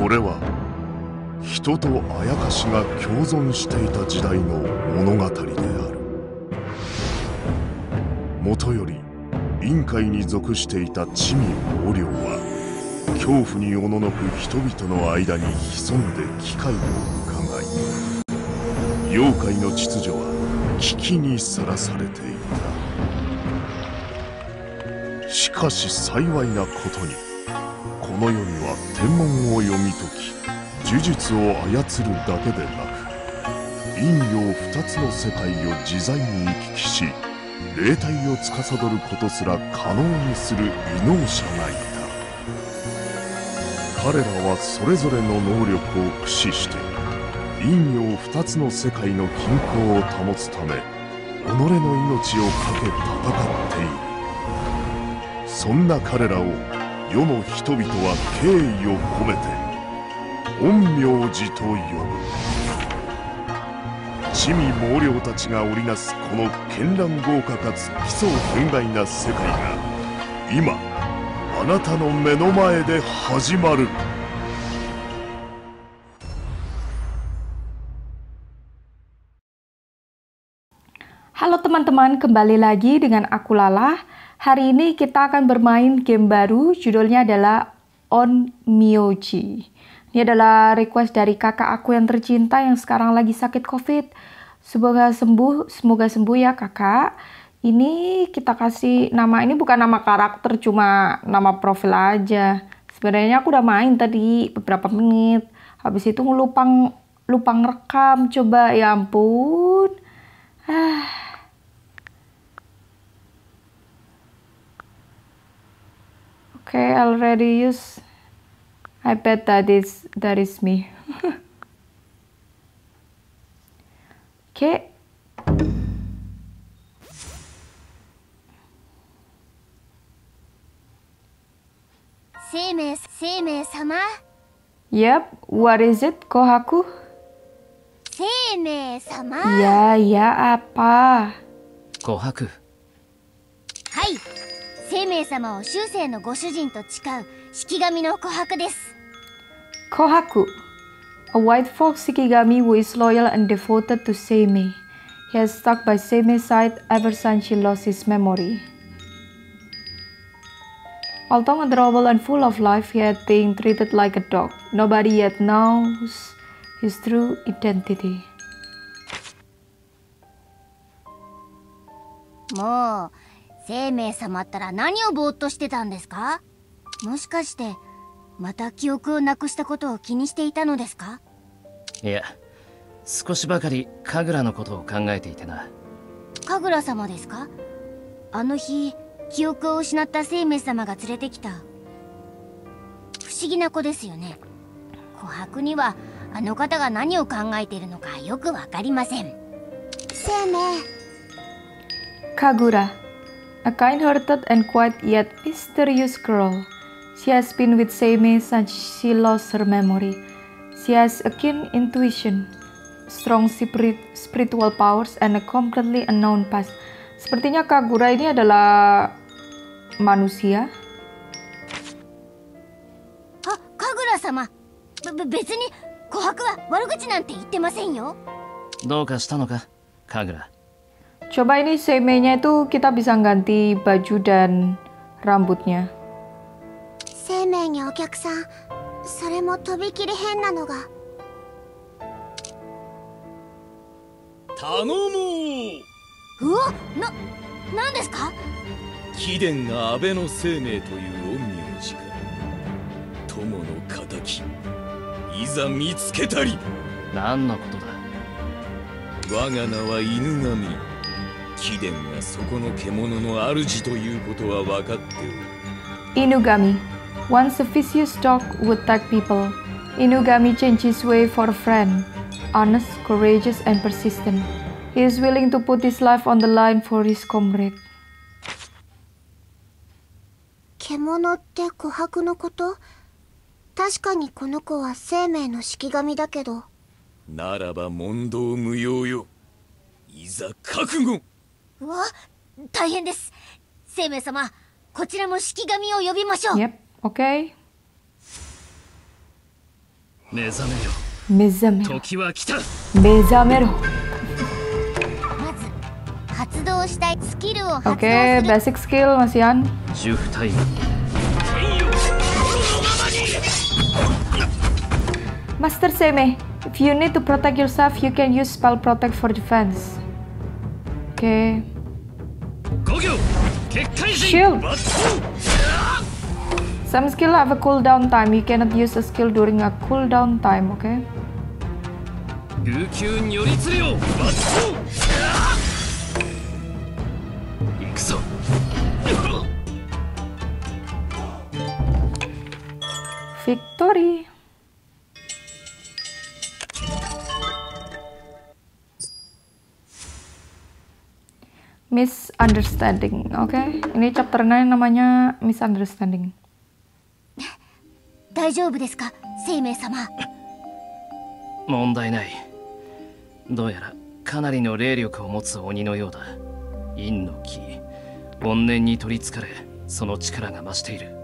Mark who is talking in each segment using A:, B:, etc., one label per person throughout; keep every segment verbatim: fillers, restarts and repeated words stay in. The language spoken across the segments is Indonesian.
A: これは人とあやかしが共存していた時代の物語である。もとより陰海に属していた魑魅魍魎は恐怖におののく人々の間に潜んで機会を伺い、妖怪の秩序は危機にさらされていた。しかし幸いなことに、この世には天文を読み解き呪術を操るだけでなく、陰陽二つの世界を自在に行き来し、霊体を司ることすら可能にする異能者がいた。彼らはそれぞれの能力を駆使して陰陽二つの世界の均衡を保つため、己の命を懸け戦っている。そんな彼らを世の人々は敬意を込めて陰陽師と呼ぶ。魑魅魍魎たちが織りなすこの絢爛豪華かつ奇想天外な世界が今あなたの目の前で始まる。
B: Halo teman-teman, kembali lagi dengan aku Lala. Hari ini kita akan bermain game baru, judulnya adalah Onmyoji. Ini adalah request dari kakak aku yang tercinta yang sekarang lagi sakit COVID. Semoga sembuh, semoga sembuh ya kakak. Ini kita kasih nama, ini bukan nama karakter, cuma nama profil aja. Sebenarnya aku udah main tadi beberapa menit. Habis itu lupa lupa ngerekam, coba ya ampun. Ah. Okay, already use. I bet that is that is me. Okay.
C: Seimei, Seimei-sama?
B: Yep, what is it, Kohaku?
C: Seimei-sama?
B: Ya, ya apa?
D: Kohaku.
C: Hai, Seimei-sama を終生のご主人と誓う式神の琥珀です。
B: Kohaku, a white fox Shikigami who is loyal and devoted to Seimei. He has stuck by Seimei's side ever since she lost his memory. Although adorable and full of life, he had been treated like a dog. Nobody yet knows his true identity.
C: もう、生命様ったら何をぼーっとしてたんですか？もしかしてまた記憶をなくしたことを気にしていたのですか？
D: いや、少しばかり神楽のことを考えていてな。
C: 神楽様ですか？あの日記憶を失った生命様が連れてきた不思議な子ですよね。琥珀にはあの方が何を考えているのかよくわかりません。生命
B: Kagura, a kind-hearted and quiet yet mysterious girl. She has been with Seimei since she lost her memory. She has a keen intuition, strong spirit, spiritual powers, and a completely unknown past. Sepertinya Kagura ini adalah manusia.
C: Ah, Kagura-sama. Be- 別に琥珀は悪口なんて言ってませんよ。
D: どうかしたのか、Kagura?
B: Coba ini Seimei-nya itu kita bisa ganti baju dan rambutnya.
C: 生命にお客さん、それもとびきり変なのが。
E: 頼もう。
C: うわ、な、なんですか？
E: 貴殿が安倍の生命という陰陽師か。友の敵、いざ見つけたり。
D: 何のことだ？
E: 我が名は犬神。貴殿がそこの獣の主ということは分かっておる。
B: Inugami. Once a vicious dog would attack people, Inugami changed his way for a friend, honest, courageous, and persistent. He is willing to put his life on the line for his comrade.
C: 獣って琥珀のこと？確かにこの子は生命の式神だけど。
E: ならば問答無用よ。いざ覚悟。
C: うわ、大変です。生命様、こちらも式神を呼びましょう。
B: Yep, okay.
D: 目覚めよ。
B: 目覚めろ。
D: 時は来た。
B: 目覚めろ。
C: まず発動したいスキルを発動す
B: Oke,
C: る。
B: basic skill Masian.
D: 主婦タイム。
B: Master Seme, if you need to protect yourself, you can use spell protect for defense. Oke.
D: 五行結界陣。
B: Shield. Some skill have a cooldown time. You cannot use a skill during a cooldown time. Okay.
D: 琉球如律令。行くぞ。
B: Victory. Misunderstanding. Oke, ini chapternya namanya misunderstanding.
C: 大丈夫ですか、生命様。
D: 問題ない。どうやらかなりの霊力を持つ鬼のようだ。陰の気、怨念に取りつかれ、その力が増している。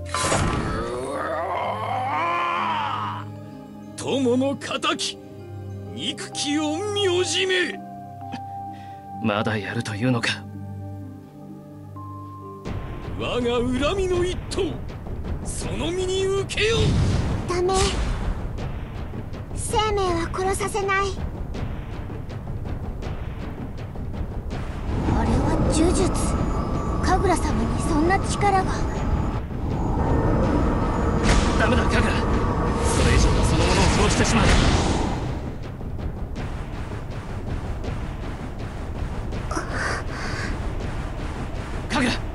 E: 友の仇、憎き陰陽師め。
D: まだやるというのか。
E: 我が恨みの一刀、その身に受けよう。
C: ダメ、生命は殺させない。あれは呪術。神楽様にそんな力が。
D: ダメだ神楽、それ以上はそのものを殺してしまう。神楽。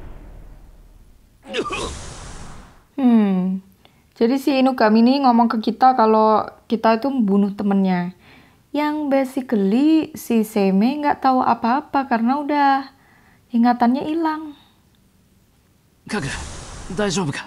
B: Hmm. Jadi si Inugami ini ngomong ke kita kalau kita itu membunuh temennya. Yang basically si Seme nggak tahu apa-apa karena udah ingatannya hilang.
D: Kagura, 大丈夫か?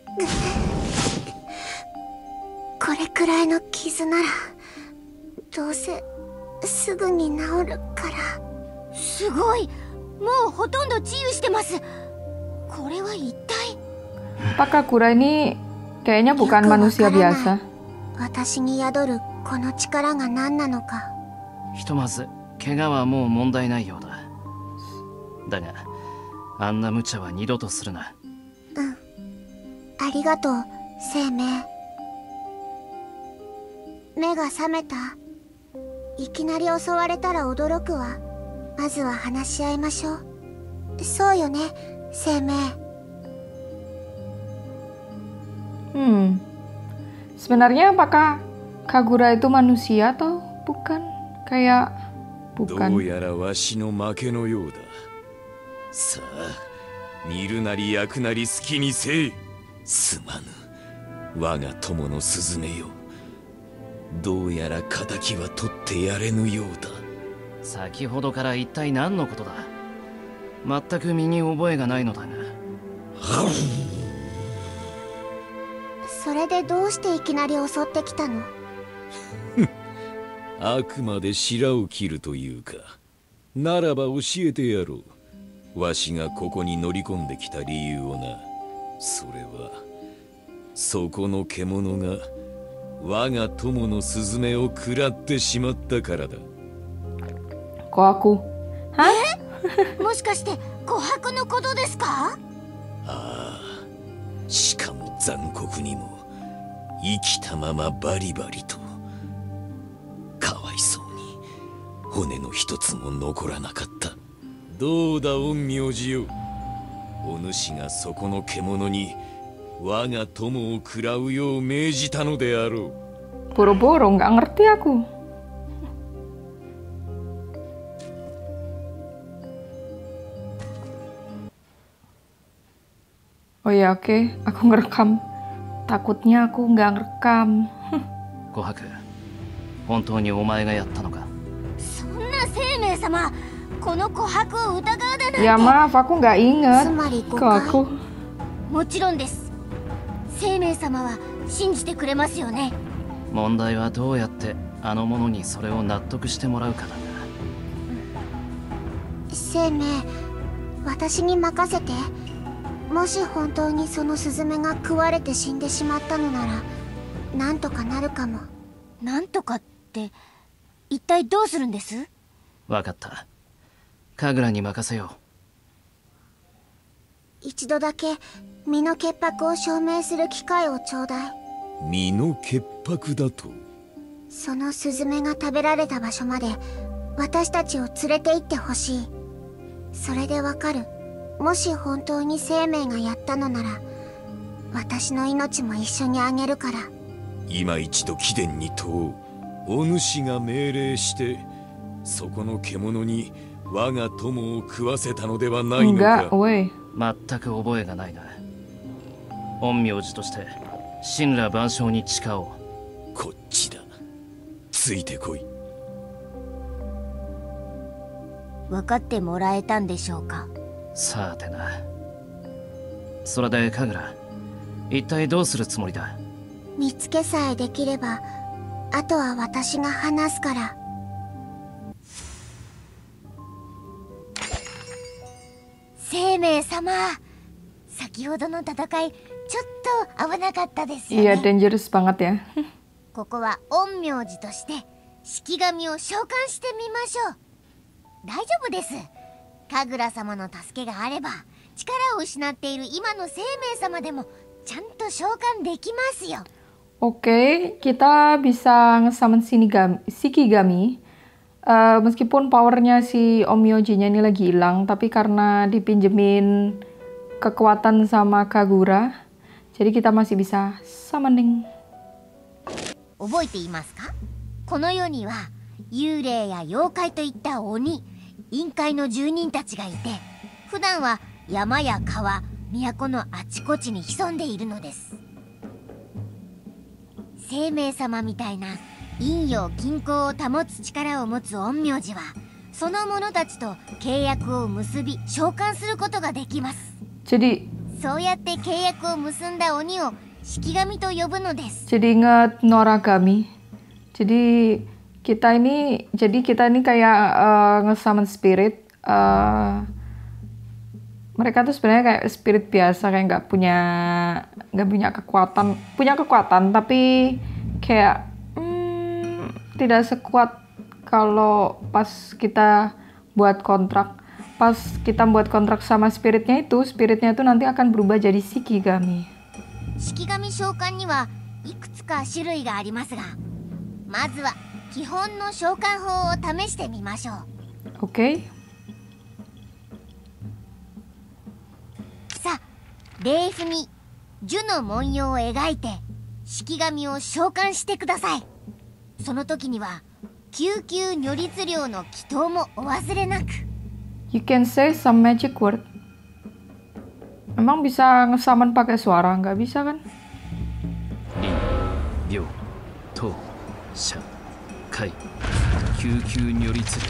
C: これくらいの傷ならどうせすぐに治るから。すごい、もうほとんど治癒してます。これは一体。
B: Pak Kagura ini kayaknya bukan manusia biasa.
C: 私に宿るこの力が何なのか。
D: ひとまず怪我はもう問題ないようだ。だがあんな無茶は二度とするな。
C: うん、ありがとう生命。目が覚めた？いきなり襲われたら驚くわ。まずは話し合いましょう。そうよね生命。
B: Hmm, sebenarnya apakah Kagura itu manusia atau bukan? Kayak bukan.
E: どうやらわしの負けのようだ。さあ、煮るなり焼くなり好きにせえ。すまぬ、我が友のスズメよ。どうやら仇は取ってやれぬようだ。
D: 先ほどから一体何のことだ。全く身に覚えがないのだが。
C: それでどうしていきなり襲ってきたの？
E: あくまで白を切るというか。ならば教えてやろう。わしがここに乗り込んできた理由をな。それはそこの獣が我が友のスズメを食らってしまったからだ。
B: Kok aku? Hah?
C: もしかして琥珀のことですか？
E: ああ、しかも残酷にも生きたままバリバリと。かわいそうに骨の一つも残らなかった。どうだ陰陽師よ。お主がそこの獣に我が友を食らうよう命じたのであろう。
B: Boro-boro, nggak ngerti aku. Oh ya oke, okay. Aku ngerekam. Takutnya aku nggak ngerekam.
D: 琥珀、本当にお前がやったのか。
C: そんな生命様、この琥珀を疑うだなんて。
B: Ya maaf, aku nggak inget.
C: つまり誤
B: Kok
C: 解。
B: aku?
C: もちろんです。生命様は信じてくれますよね。
D: 問題はどうやってあの者にそれを納得してもらうかだが。
C: 生命、私に任せて。もし本当にそのスズメが食われて死んでしまったのなら、 なんとかなるかも。なんとかって一体どうするんです？
D: わかった。神楽に任せよ
C: 一度だけ身の潔白を証明する機会をちょうだい。
E: 身の潔白だと？
C: そのスズメが食べられた場所まで私たちを連れて行ってほしい。それでわかる。もし本当に生命がやったのなら私の命も一緒にあげるから。
E: 今一度貴殿に問う。お主が命令してそこの獣に我が友を食わせたのではないのか？
B: Enggak, woi.
D: 全く覚えがないな。陰陽師として神羅万象に誓おう。
E: こっちだ。ついてこい。
C: 分かってもらえたんでしょうか？
D: さてな。それで神楽、一体どうするつもりだ？
C: 見つけさえできればあとは私が話すから。生命様、先ほどの戦いちょっと危なかったですよね。
B: Iya, dangerous banget ya.
C: ここは陰陽師として式神を召喚してみましょう。大丈夫です。神楽様の助けがあれば力を失っている今の生命様でもちゃんと召喚できますよ。
B: Oke, kita bisa nge-summon Shinigami, Shikigami. Uh, meskipun powernya si Onmyoji-nya ini lagi hilang, tapi karena dipinjemin kekuatan sama Kagura, jadi kita masih bisa summoning.
C: 覚えていますか？この世には幽霊や妖怪といった鬼、陰界の住人たちがいて、普段は山や川、都のあちこちに潜んでいるのです。生命様みたいな陰陽均衡を保つ力を持つ陰陽師はその者たちと契約を結び召喚することができます。
B: Jadi
C: そうやって契約を結んだ鬼を式神と呼ぶのです。
B: jadi ingat Noragami. Jadi kita ini, jadi kita ini kayak uh, nge-summon spirit. Uh, mereka tuh sebenarnya kayak spirit biasa, kayak nggak punya nggak punya kekuatan, punya kekuatan tapi kayak hmm, tidak sekuat kalau pas kita buat kontrak. Pas kita buat kontrak sama spiritnya itu, spiritnya itu nanti akan berubah jadi Shikigami.
C: 式神召喚にはいくつか種類がありますが、まずは基本の召喚法を試してみましょう。
B: Oke.
C: さあ、レーフに樹の文様を描いて式神を召喚してください。その時には救急如律令の祈祷もお忘れなく。
B: You can say some magic word. Emang bisa nge-summon pakai suara? Nggak bisa kan?
D: 林、病、闘、者、怪、救急如律令。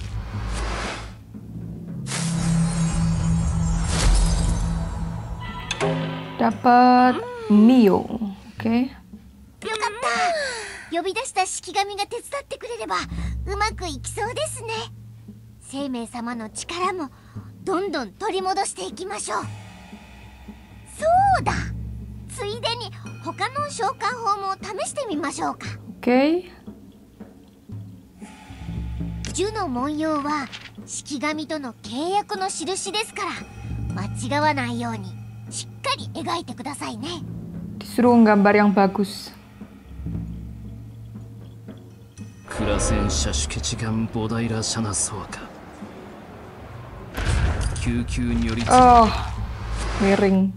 B: Dapat Mio. Oke.
C: よかった。呼び出した式神が手伝ってくれればうまくいきそうですね。生命様の力もどんどん取り戻していきましょう。そうだ、ついでに他の召喚法も試してみましょうか。
B: Oke.
C: 樹の文様は式神との契約の印ですから間違わないようにしっかり描いてくださいね。
B: Disuruh gambar yang bagus.
D: クラセンシャシュケチガンボダイラシャナソワカ。救急如律令。
B: Oh, miring.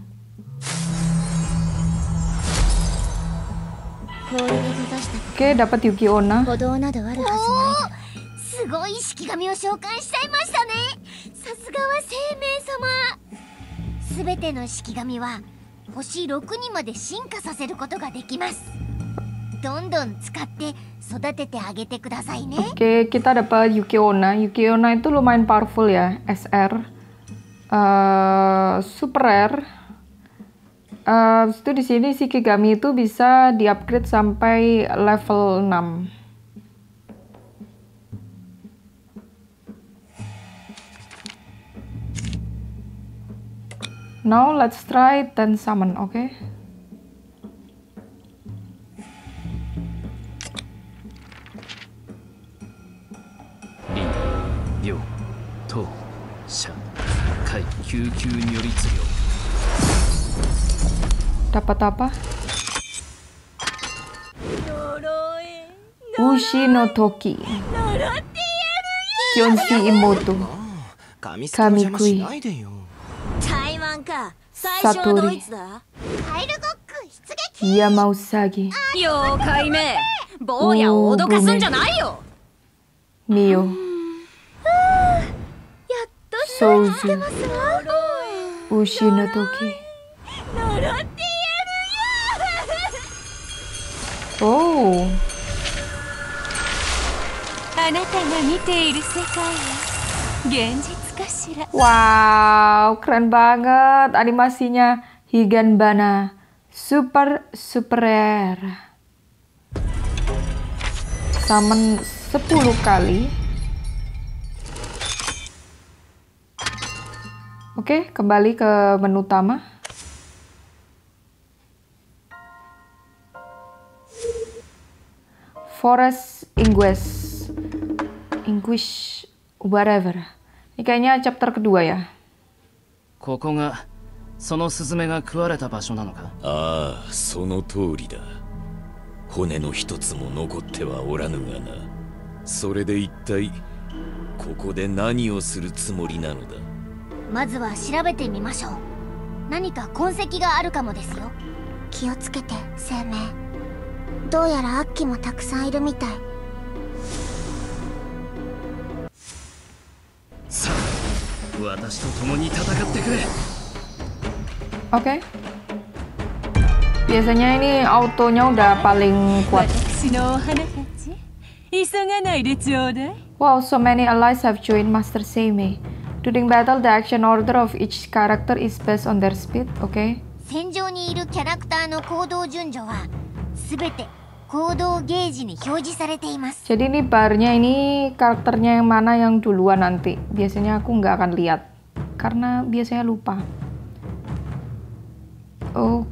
C: 氷で閉ざした
B: Oke, dapat Yuki Onna.
C: 歩道などあるはずない。すごい式神を召喚しちゃいましたね。さすがは生命様。すべての式神は星ろくにまで進化させることができます。どんどん使って育ててあげてくださいね。
B: Oke, kita dapat Yuki Onna. Yuki Onna itu lumayan powerful ya, S R. Uh, super rare. Uh, itu di sini Shikigami itu bisa di-upgrade sampai level enam. Now let's try ten summon, oke? Okay?
D: 病当社会救急により治療
B: Dapat apa? Ushi no Toki Kyonshi Imoto Kamikui Satori Yamausagi Mio Souzu Ushi no Toki Oh
F: あなたが見ている世界は現実かしら
B: Wow, keren banget animasinya. Higanbana Super Super Summon sepuluh kali. Oke, kembali ke menu utama. Forest Inguis Inguis whatever. Ini kayaknya chapter kedua ya.
D: ここがそのスズメが食われた場所なのか？
E: ああ、その通りだ。骨の一つも残ってはおらぬがな。それで一体ここで何をするつもりなのだ？
C: まずは調べてみましょう。何か痕跡があるかもですよ。
G: 気をつけて、生命。どうやらアッキもたくさんいるみたい。
D: さあ、私と共に戦ってくれ。
B: Oke. Biasanya ini autonya udah paling kuat. Wow, so many allies have joined Master Seimei. During battle, the action order of each character is based on their speed. Oke.
C: 戦場にいるキャラクターの行動順序はすべて行動ゲージに表示されています。
B: Jadi ini barnya ini karakternya yang mana yang duluan nanti. Biasanya aku nggak akan lihat karena biasanya lupa. Oke,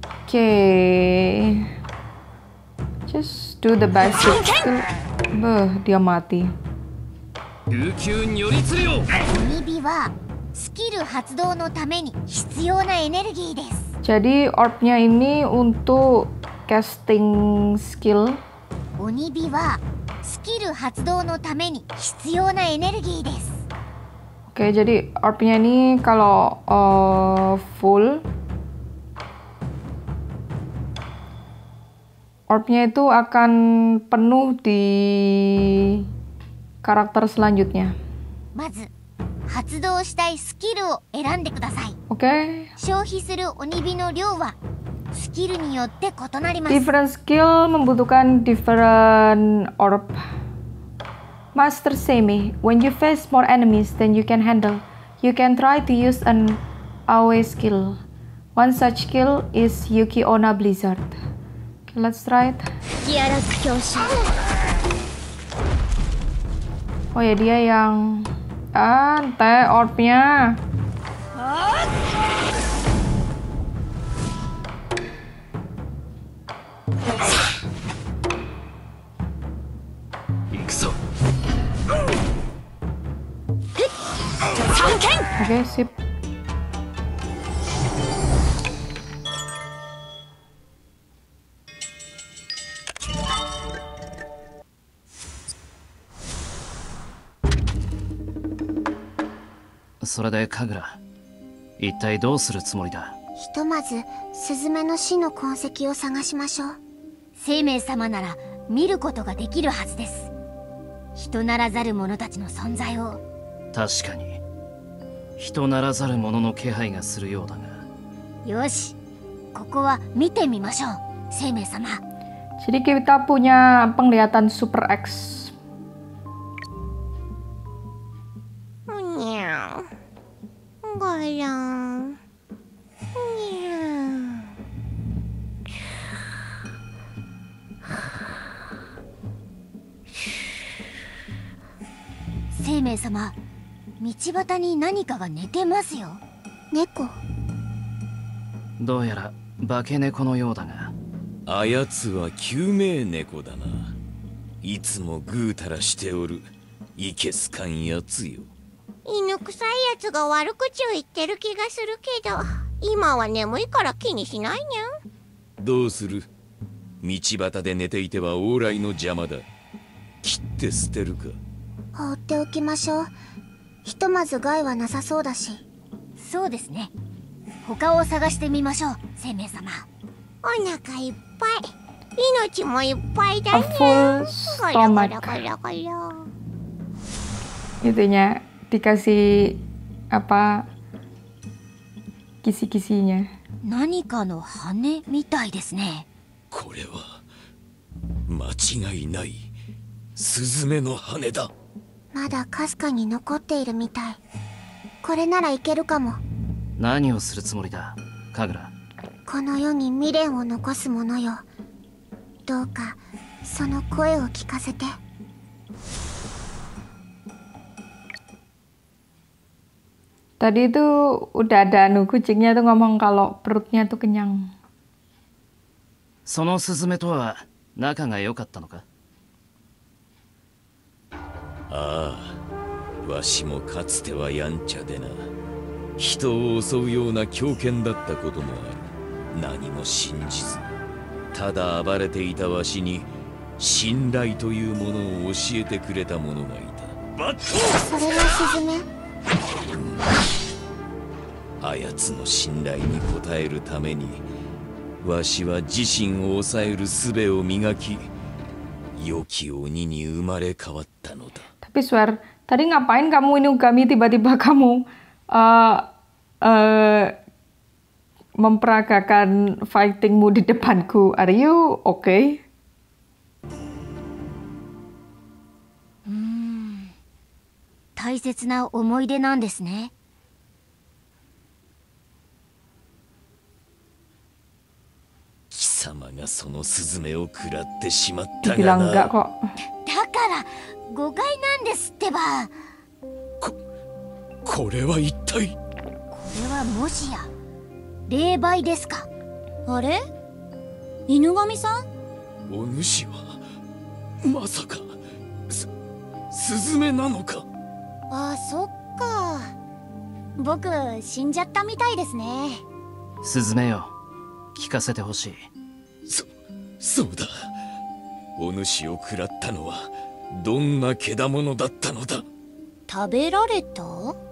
B: okay. Just do the basic. Beh, dia mati.
E: 琉球によりつりよ。
C: 鬼火はスキル発動のために必要なエネルギーです。
B: Jadi orbnya ini untuk casting skill.
C: 鬼火はスキル発動のために必要なエネルギーです。
B: Oke, okay, jadi orbnya ini kalau uh, full, orbnya itu akan penuh di karakter selanjutnya.
C: まず発動したいスキルを選んでください。
B: Oke. Okay.
C: 消費する鬼火の量はスキルによって異なります。
B: Different skill membutuhkan different orb. Master Seimei, when you face more enemies than you can handle, you can try to use an A O E skill. One such skill is Yuki Onna Blizzard. Okay, let's try it. Oh ya, dia yang ante orbnya. Oke, okay, sip.
D: Sorede Kagura, 一体どうするつもりだ？
G: ひとまずスズメの死の痕跡を探しましょう。
C: 生命様なら見ることができるはずです。人ならざる者たちの存在を。
D: 確かに人ならざる者の気配がするようだが。
C: よし、ここは見てみましょう、生命様。
B: Jadi kita punya penglihatan Super X.
G: Goyang.
C: 生命様、道端に何かが寝てますよ。
G: 猫。
D: どうやら化け猫のようだが。
E: あやつは救命猫だな。いつもぐうたらしておる。 いけすかんやつよ。
G: 犬臭いやつが悪口を言ってる気がするけど、今は眠いから気にしないにゃん。
E: どうする？道端で寝ていては往来の邪魔だ。切って捨てるか。
G: 放っておきましょう。ひとまず害はなさそうだし。
C: そうですね。他を探してみましょう、生命様。
G: お腹いっぱい、命もいっぱいだ
B: A
G: ね。
B: full
G: ゴロゴロ
B: stomach.
G: ゴロゴロ。
B: Itunya dikasih apa kisi-kisinya.
C: 何かの羽みたいですね。
E: これは間違いない。スズメの羽だ。
G: まだかすかに残っているみたい。これならいけるかも。
D: 何をするつもりだ、神楽。
G: この世に未練を残すものよ。どうかその声を聞かせて。
B: Tadi tuh udah ada anu kucingnya tuh ngomong kalau perutnya tuh kenyang.
D: そのスズメとは仲が良かったのか？
E: ああ、わしもかつてはやんちゃでな。人を襲うような狂犬だったこともある。何も信じず、ただ暴れていたわしに信頼というものを教えてくれた者がいた。バット！
G: それがスズメ？
E: あやつの信頼に応えるために、わしは自身を抑える術を磨き、良き鬼に生まれ変わったのだ。
B: Tapi Swear, tadi ngapain kamu Inugami tiba-tiba kamu uh, uh, memperagakan fightingmu di depanku? Are you okay?
C: うーん、大切な思い出なんですね。
E: 貴様がそのスズメを食らってしまったが
B: Bilang
E: な。
B: enggak kok.
C: だから誤解なんですってば。
E: こ、これは一体。
C: これはもしや霊媒ですか？あれ？犬神さん？
E: お主はまさかすスズメなのか？
G: あ、そっか。僕死んじゃったみたいですね。
D: スズメよ、聞かせてほしい。
E: そ、そうだ。お主を食らったのはどんな獣だったのだ？
G: 食べられた？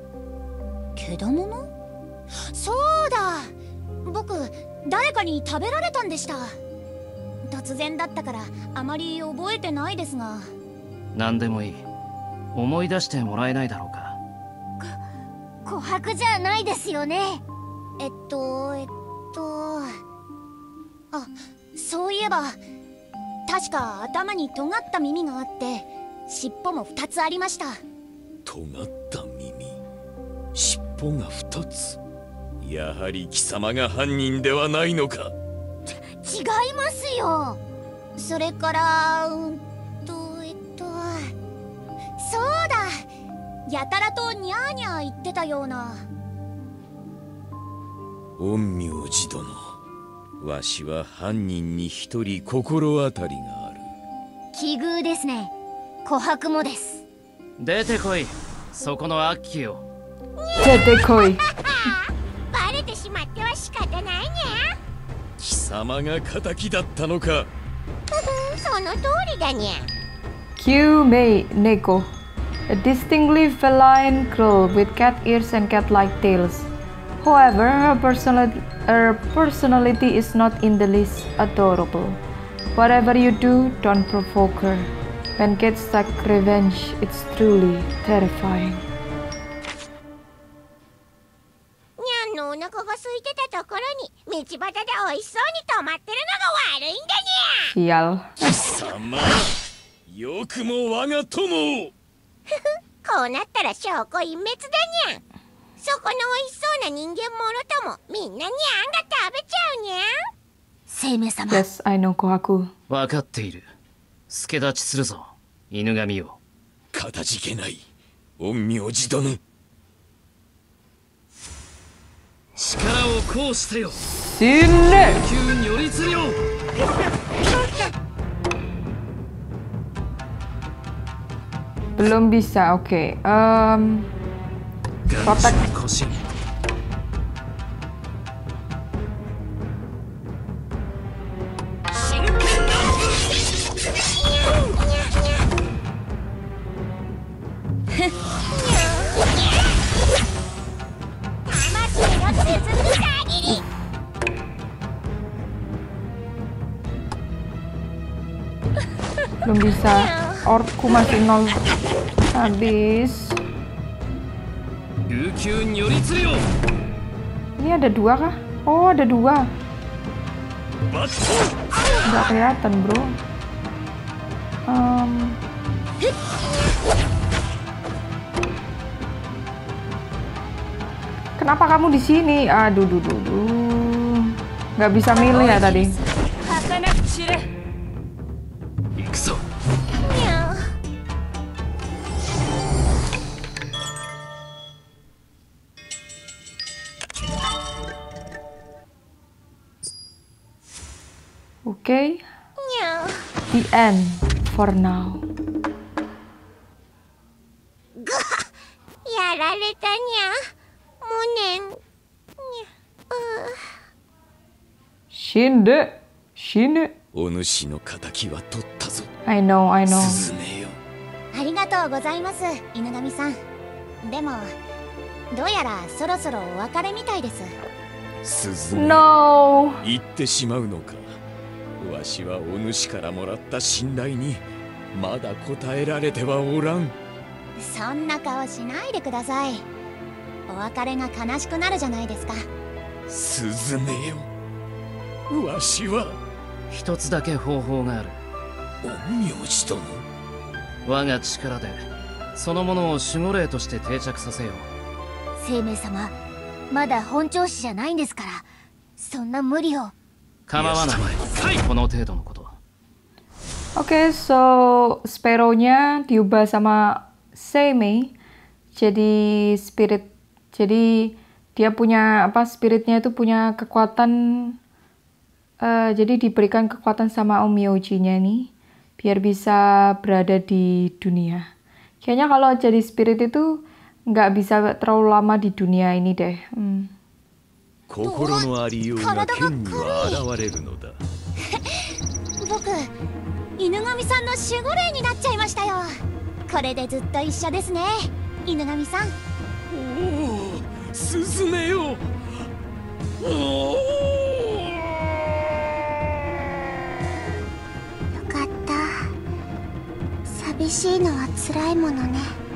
G: 獣？そうだ。僕誰かに食べられたんでした。突然だったからあまり覚えてないですが。
D: 何でもいい。思い出してもらえないだろうか。
C: 琥珀じゃないですよね。
G: えっとえっとあ、そういえば確か頭に尖った耳があって尻尾もふたつありました。
E: 尖った耳、尻尾がふたつ。やはり貴様が犯人ではないのか？
C: 違いますよ。
G: それからうんとえっとそうだ、やたらとニャーニャー言ってたような。
E: 陰陽師殿、わしは犯人に一人心当たりがある。
C: 奇遇ですね。琥珀もです。
D: 出てこい、そこのアッキーを。
B: 出てこい。
G: バレてしまっては仕方ないにゃ。
E: 貴様が敵だったのか？
G: その通りだにゃ。
B: Kyumei Neko, a distinctly feline girl with cat ears and cat-like tails. However, her personality, her personality is not in the least adorable. Whatever you do, don't provoke her. When cats take revenge, it's truly terrifying.
G: にゃんのお腹が空いてたところに道端で美味しそうに止まってるのが悪いんだにゃ。
B: Sial.
E: 貴様、よくも我が友を。
G: こうなったら証拠隠滅だにゃ。そこの美味しそうな人間もろともみんなにゃんが食べちゃうにゃ。
C: 生命様。
B: Yes, I know Kohaku.
D: 分かっている。助立ちするぞ、犬神よ。
E: かたじけない、陰陽師殿。
D: 力を行使せよ。
B: Sini.
D: 急如律令。
B: Benar Belum bisa, oke. Okay. Um, Protect. Belum bisa. Orku masih nol. Habis. Ini ada dua kah? Oh, ada dua. Nggak kelihatan, bro. Um, Kenapa kamu di sini? Aduh, duh, duh, duh. Nggak bisa milih ya tadi. Oke, okay. The end for now. Shinde, shinde. I know, I know.
G: ありがとうございます、犬神さん。でも、どうやらそろそろお別れみたいです。
E: スズメ、
B: No.
E: 言ってしまうのか。わしはお主からもらった信頼にまだ応えられてはおらん。
G: そんな顔しないでください。お別れが悲しくなるじゃないですか。
E: スズメよ、わしは
D: 一つだけ方法がある。
E: 陰陽師殿、
D: 我が力でそのものを守護霊として定着させよう。
C: 生命様、まだ本調子じゃないんですから、そんな無理を。
D: 構わない。この程度のこと。
B: Oke, okay, so Sparrow-nya diubah sama Seimei jadi spirit. Jadi dia punya apa? Spiritnya itu punya kekuatan. Uh, jadi diberikan kekuatan sama Onmyoji-nya nih, biar bisa berada di dunia. Kayaknya kalau jadi spirit itu nggak bisa terlalu lama di dunia ini deh. Hmm.
E: 心のありようが剣には現れるのだ。
G: 僕、犬神さんの守護霊になっちゃいましたよ。これでずっと一緒ですね、犬神さん。
E: おお、スズメよ。おお。
G: よかった。寂しいのは辛いものね。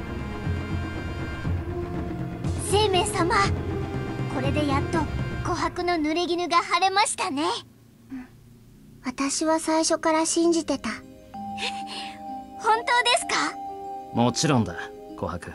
C: 生命様、これでやっと琥珀の濡れ衣が晴れましたね。
G: 私は最初から信じてた。
C: 本当ですか？
D: もちろんだ、琥珀。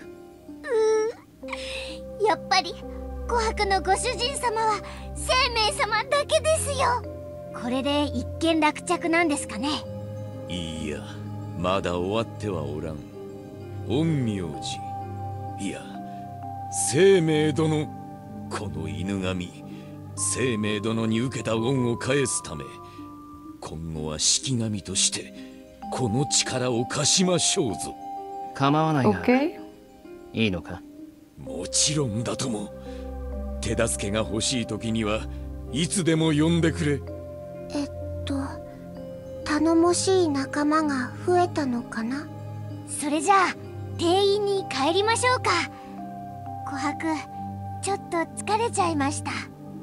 C: うー、やっぱり琥珀のご主人様は生命様だけですよ。これで一件落着なんですかね。
E: いいや、まだ終わってはおらん。陰陽師、いや生命殿、この犬神、生命殿に受けた恩を返すため、今後は式神としてこの力を貸しましょうぞ。
D: 構わないが、
B: okay.
D: いいのか？
E: もちろんだとも。手助けが欲しい時にはいつでも呼んでくれ。
G: えっと頼もしい仲間が増えたのかな。
C: それじゃあ店員に帰りましょうか。琥珀、ちょっと疲れちゃいました。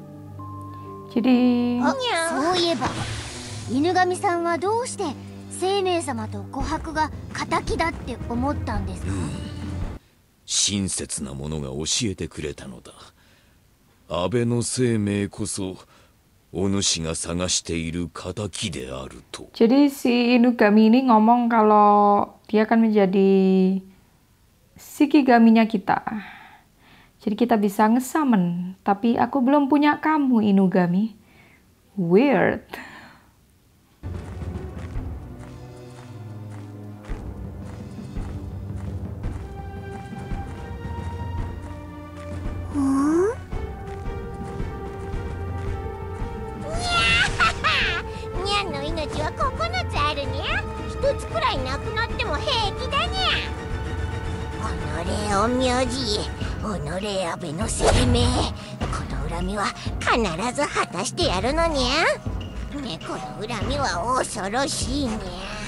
B: jadi
C: あ、そういえば犬神さんはどうして生命様と琥珀が敵だって思ったんですか？
E: 親切な者が教えてくれたのだ。安倍の生命こそお主が探している敵であると。
B: Jadi si Inugami ini ngomong kalau dia akan menjadi Shikigaminya kita. Jadi kita bisa ngesummon, tapi aku belum punya kamu, Inugami. Weird.
G: Hmm?
C: ニャンの命はここのつあるにゃ。一つくらいなくなっても平気だにゃ。
G: 己陰陽師、己安倍の生命、この恨みは必ず果たしてやるのにゃ。ね、この恨みは恐ろしいにゃ。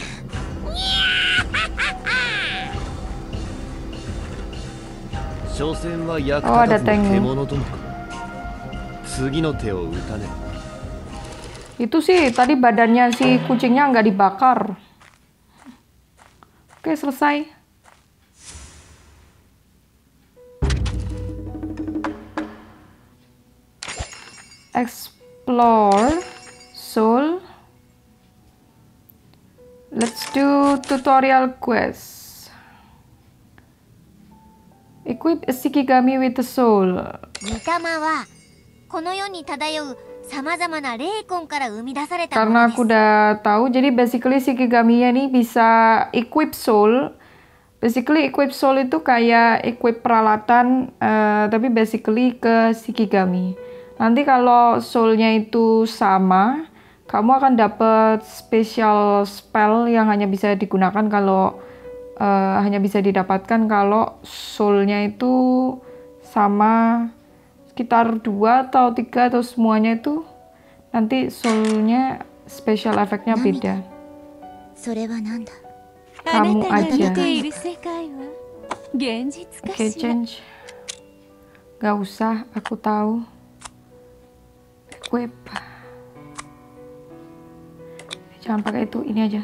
H: 所詮は役
B: Oh,
H: 立
B: ada
H: たず
B: tank.
H: の獣どもか。次の手を打たね。
B: Itu sih tadi badannya si kucingnya nggak dibakar. Oke, selesai. Explore soul. Let's do tutorial quest. Equip a Shikigami with a soul.
C: 御霊はこの世に漂うさまざまな霊魂から生み出されたも
B: Karena
C: ので
B: aku
C: す。
B: udah tahu, jadi basically Shikigami-nya nih bisa equip soul. Basically equip soul itu kayak equip peralatan, eh, tapi basically ke Shikigami. Nanti kalau soul-nya itu sama, kamu akan dapat special spell yang hanya bisa digunakan kalau eh, hanya bisa didapatkan kalau soul-nya itu sama sekitar dua atau tiga atau semuanya itu nanti soul-nya special efeknya beda.
G: それはなんだ。
F: あな
B: Kamu
F: たが
B: aja.
F: 見ている世界は現実か
B: Oke,
F: しら。
B: change. Gak usah, aku tahu. Equip. Jangan pakai itu, ini aja.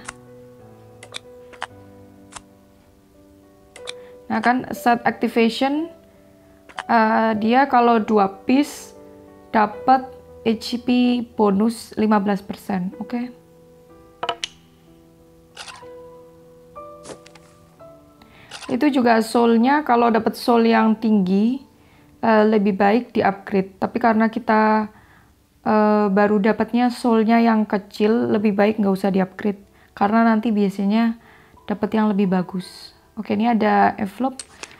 B: Nah kan, set activation. Uh, dia kalau dua piece dapat H P bonus lima belas persen, oke? Okay? Itu juga soul-nya kalau dapat soul yang tinggi uh, lebih baik di upgrade. Tapi karena kita uh, baru dapatnya soul-nya yang kecil, lebih baik nggak usah di upgrade. Karena nanti biasanya dapat yang lebih bagus. Oke, ini ada envelope.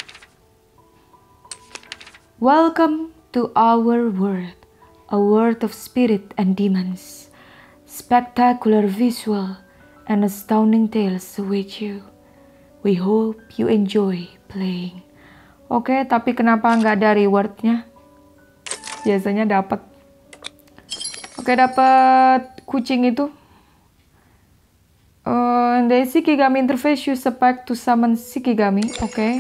B: Welcome to our world, a world of spirit and demons. Spectacular visual and astounding tales await you. We hope you enjoy playing. Oke, tapi kenapa nggak ada rewardnya? Biasanya dapat. Oke, dapat kucing itu. Uh, the Shikigami interface use a pack to summon Shikigami. Oke.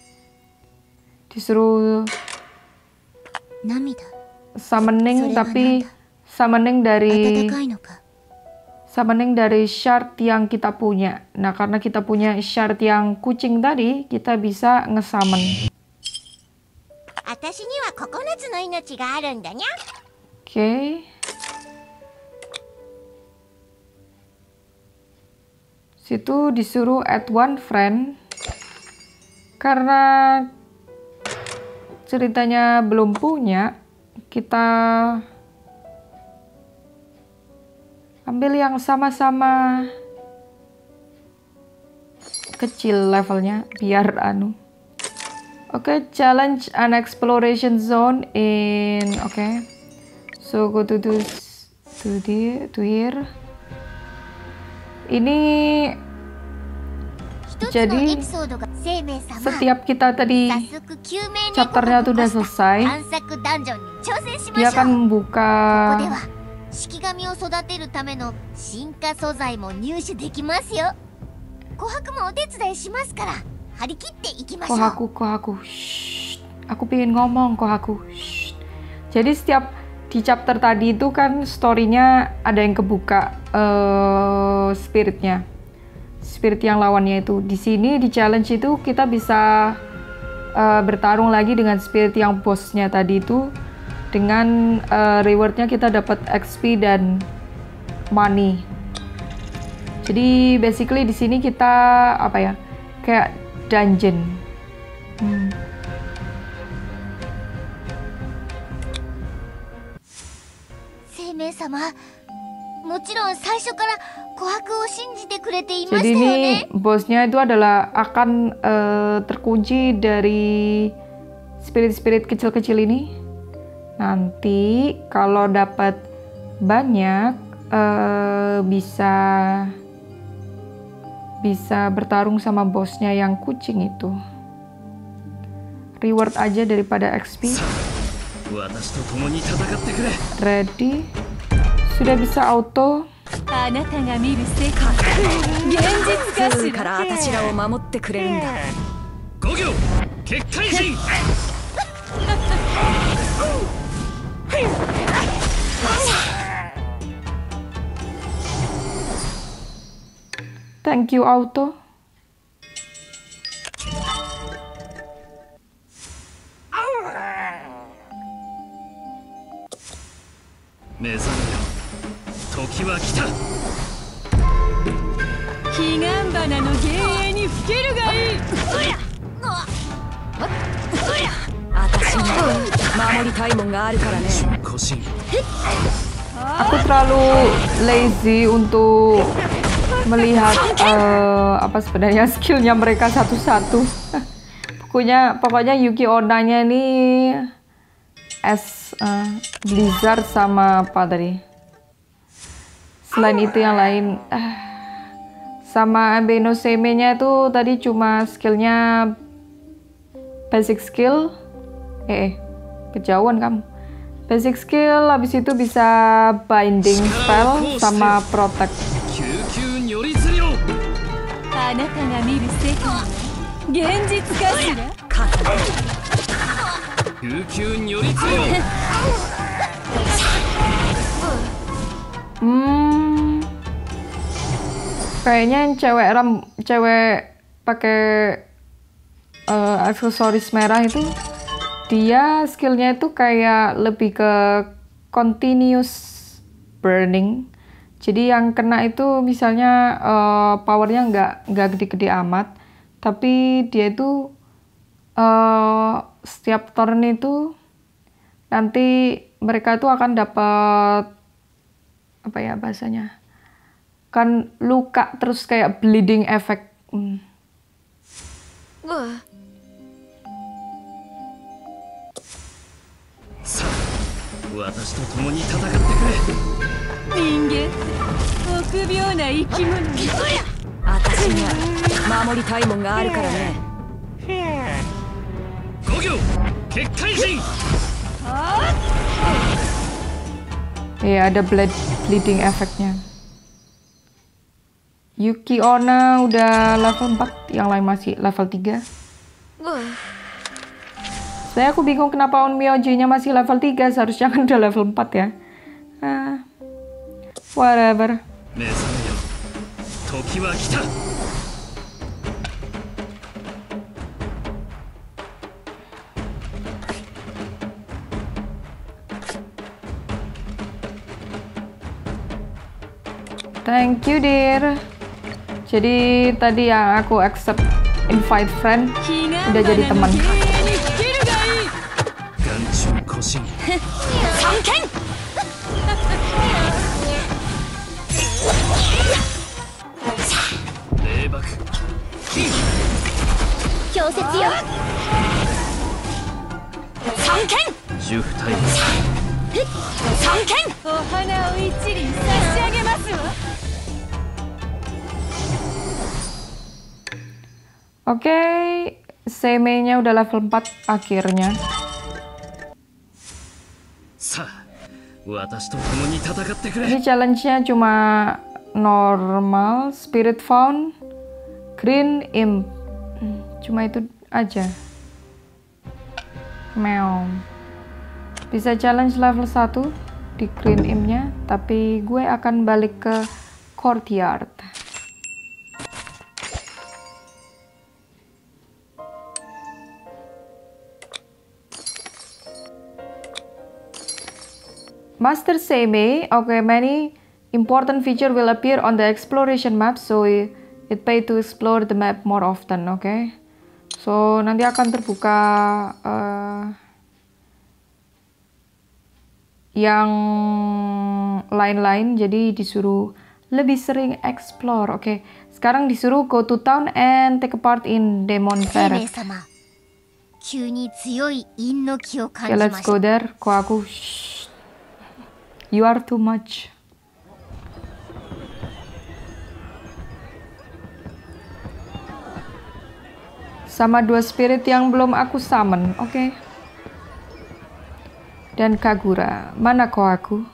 B: Disuruh
G: 涙。
B: summoning, tapi summoning
G: 温
B: dari
G: かいのか。
B: summoning dari shard yang kita punya. Nah, karena kita punya shard yang kucing tadi, kita bisa nge-summon.
G: 私にはここのつの命があるんだにゃ。
B: Oke. Situ disuruh add one friend. Karena ceritanya belum punya, kita ambil yang sama-sama kecil levelnya biar anu. Oke, okay, challenge an exploration zone in oke. Okay. So go to this to the to here. Ini jadi setiap kita tadi chapternya tuh udah selesai, dia akan membuka
C: シキガミを育てるための進化素材も入手できますよ。琥珀もお手伝いしますから張り切っていきましょう。
B: Kohaku, Kohaku, shh. Aku pengen ngomong, Kohaku. Shh. Jadi setiap di chapter tadi itu kan story-nya ada yang kebuka uh, spiritnya, spirit yang lawannya itu. Di sini di challenge itu kita bisa uh, bertarung lagi dengan spirit yang bosnya tadi itu. Dengan uh, rewardnya kita dapat X P dan money. Jadi basically di sini kita apa ya, kayak dungeon. Hmm. Jadi ini bosnya itu adalah akan uh, terkunci dari spirit-spirit kecil-kecil ini. Nanti kalau dapat banyak uh, bisa bisa bertarung sama bosnya yang kucing itu. reward aja daripada X P. Ready. Sudah bisa auto. Thank you auto. Aku terlalu lazy untuk melihat uh, apa sebenarnya skillnya mereka satu-satu. Pokoknya pokoknya Yuki Onna-nya ini S uh, Blizzard sama apa tadi? Selain itu yang lain uh, sama Ambe no Seimei-nya itu tadi cuma skillnya basic skill. Eh, eh kejauhan kamu. Basic skill, habis itu bisa binding spell sama protect. Hmm, kayaknya yang cewek ram, cewek pakai uh, aksesoris merah itu dia skillnya itu kayak lebih ke continuous burning. Jadi yang kena itu misalnya uh, powernya nggak nggak gede-gede amat, tapi dia itu uh, setiap turn itu nanti mereka itu akan dapat apa ya bahasanya, kan luka terus kayak bleeding effect. Hmm.
F: Wah.
B: Ya, ada bleed, bleeding efeknya. Yuki Onna udah level empat, yang lain masih level tiga. Saya aku bingung kenapa Onmyoji-nya masih level tiga, seharusnya kan udah level empat ya. Ah, whatever. Thank you dear. Jadi tadi yang aku accept invite friend udah jadi teman. Oke, okay, Seimei-nya udah level empat akhirnya. Ini challenge-nya cuma normal, Spirit Found, Green Imp. Cuma itu aja. Meow. Bisa challenge level satu di Green Imp-nya, tapi gue akan balik ke Courtyard. Master Seimei, okay, many important feature will appear on the exploration map, so it, it pay to explore the map more often, oke? Okay? So nanti akan terbuka uh, yang lain-lain, jadi disuruh lebih sering explore, oke? Okay? Sekarang disuruh go to town and take a part in Demon Parade. Okay, let's go there. Kok aku shh. You are too much. Sama dua spirit yang belum aku summon, oke. Okay. Dan Kagura, mana kau aku?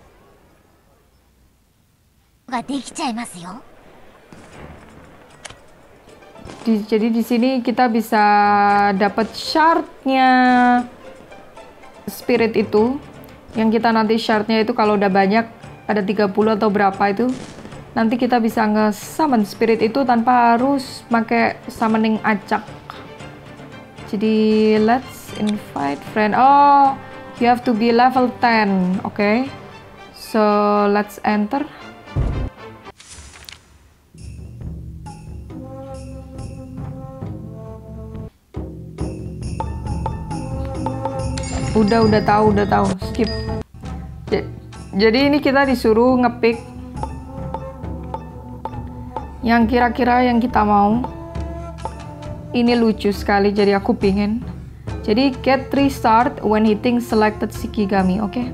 B: Di, jadi di sini kita bisa dapat shardnya spirit itu. Yang kita nanti shardnya itu kalau udah banyak, ada tiga puluh atau berapa itu, nanti kita bisa nge-summon spirit itu tanpa harus pakai summoning acak. Jadi let's invite friend. Oh, you have to be level ten. Oke. Okay. So let's enter. Udah udah tahu, udah tahu. Skip. Jadi ini kita disuruh ngepick yang kira-kira yang kita mau. Ini lucu sekali, jadi aku pingin. Jadi get three start when hitting selected Shikigami, oke? Okay?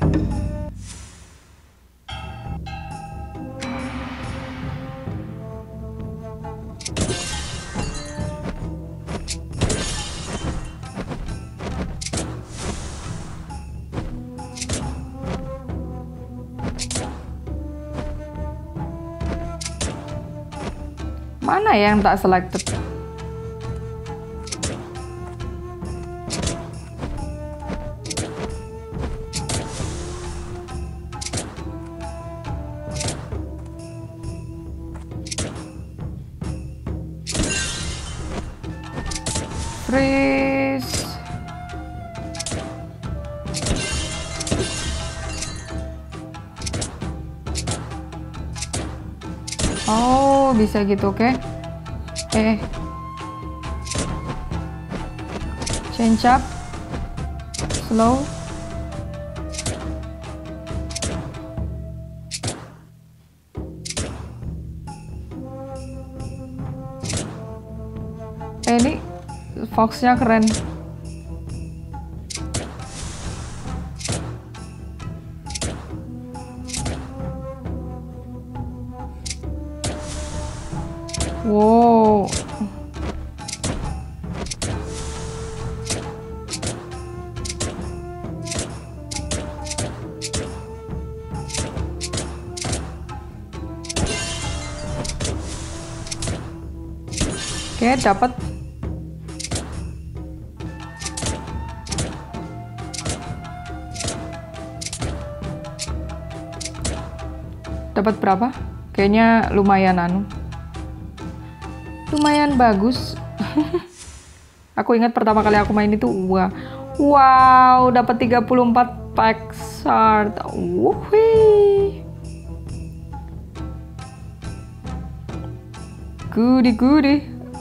B: Mana ya yang tak selected? Freeze. Oh, bisa gitu, oke? Okay. Eh, change up, slow. Eh, ini Fox-nya keren. Wow. Oke, dapat. Dapat berapa? Kayaknya lumayan anu. Lumayan bagus. Aku ingat pertama kali aku main itu, wah, wow, dapat tiga puluh empat pack shard. Wuhui. Goody goody.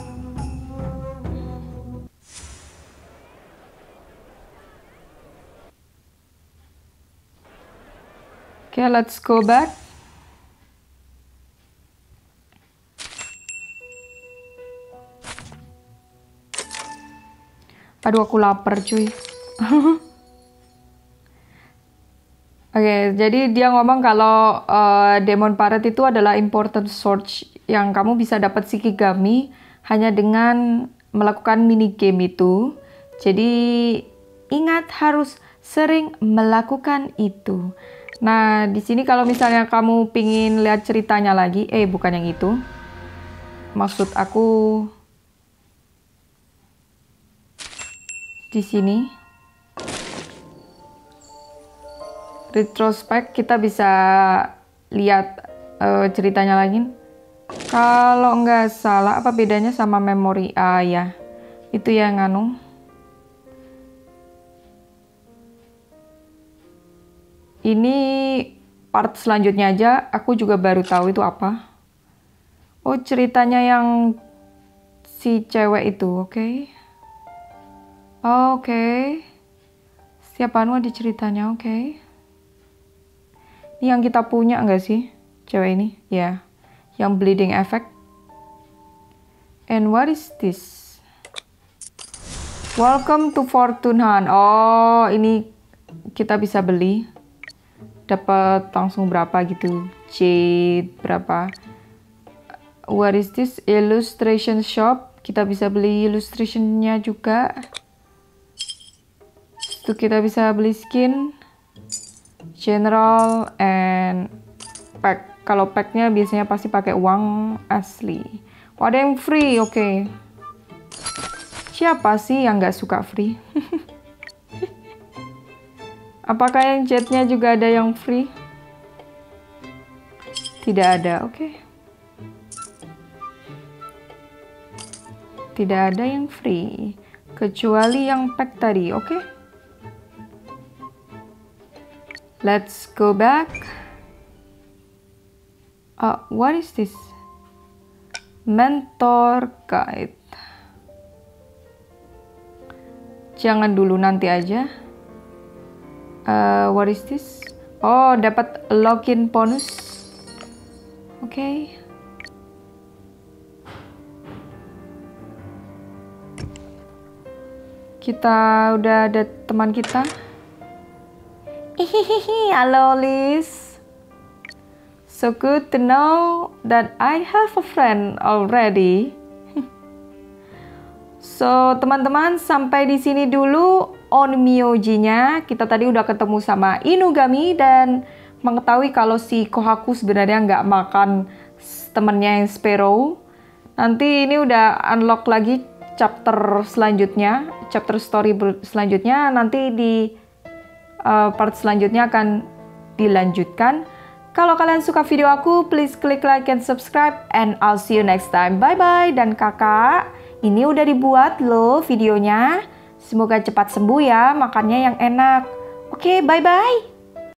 B: Okay, let's go back. Aduh, aku lapar cuy. Oke, okay, jadi dia ngomong kalau uh, Demon Parrot itu adalah important source yang kamu bisa dapat Shikigami hanya dengan melakukan mini game itu. Jadi ingat harus sering melakukan itu. Nah, di sini kalau misalnya kamu pingin lihat ceritanya lagi, eh bukan yang itu. Maksud aku di sini retrospect, kita bisa lihat uh, ceritanya lagi. Kalau nggak salah, apa bedanya sama memori? Ah ya, itu yang anu. Ini part selanjutnya aja, aku juga baru tahu itu apa. Oh, ceritanya yang si cewek itu, oke? Okay. Oke, okay. Setiap anu ada ceritanya, oke? Okay. Ini yang kita punya nggak sih, cewek ini? Ya, yeah. Yang bleeding effect. And what is this? Welcome to Fortune Hunt. Oh, ini kita bisa beli. Dapat langsung berapa gitu? Jade berapa? What is this? Illustration shop. Kita bisa beli illustration-nya juga. Itu kita bisa beli skin, general, and pack. Kalau packnya biasanya pasti pakai uang asli. Oh, ada yang free, oke. Okay. Siapa sih yang nggak suka free? Apakah yang jetnya juga ada yang free? Tidak ada, oke. Okay. Tidak ada yang free, kecuali yang pack tadi, oke? Okay? Let's go back. Uh, what is this? Mentor guide. Jangan dulu, nanti aja. Uh, what is this? Oh, dapat login bonus. Oke. Okay. Kita udah ada teman kita. Hihihi, halo Liz. So good to know that I have a friend already. So, teman-teman, sampai di sini dulu Onmyoji-nya. Kita tadi udah ketemu sama Inugami dan mengetahui kalau si Kohaku sebenarnya nggak makan temennya yang Sparrow. Nanti ini udah unlock lagi chapter selanjutnya, chapter story selanjutnya. Nanti di uh, part selanjutnya akan dilanjutkan. Kalau kalian suka video aku, please klik like and subscribe, and I'll see you next time. Bye-bye. Dan kakak, ini udah dibuat loh videonya. Semoga cepat sembuh ya, makannya yang enak. Oke, bye-bye.